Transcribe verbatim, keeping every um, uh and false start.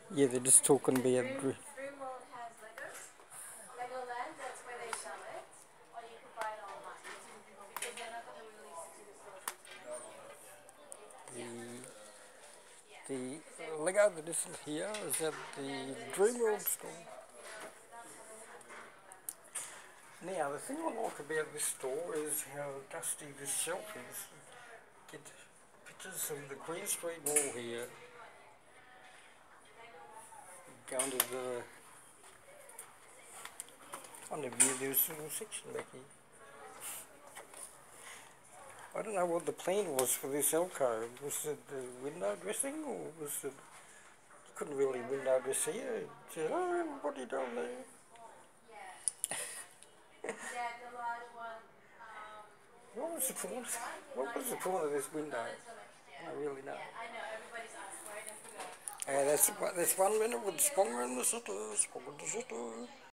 Yeah, they're just talking about Dream, Dream Dreamworld has Lego. Legoland, that's where they sell it, or you could buy it online because they're not going to release it to the stores until next year. the Yeah, the Lego that isn't here is at and then the the next Dreamworld best store. thing, yeah, that's what they have in Legoland. Now, the thing I like about this store is how dusty this shelf is. Get pictures of the Queen Street Mall here. Go into the I never knew there was a little section back here. I don't know what the plan was for this alcove. Was it the window dressing or was it... You couldn't really window dress here. It said, oh, what are you doing there? Yeah, yeah, the large one. Um, What was the point? this one, What not was the yet, point of this window? not until next I year. don't really know. Yeah, I know everybody's asked where I forgot. Uh, that's, Um, that's one minute with Spong in the city, Spong in the city.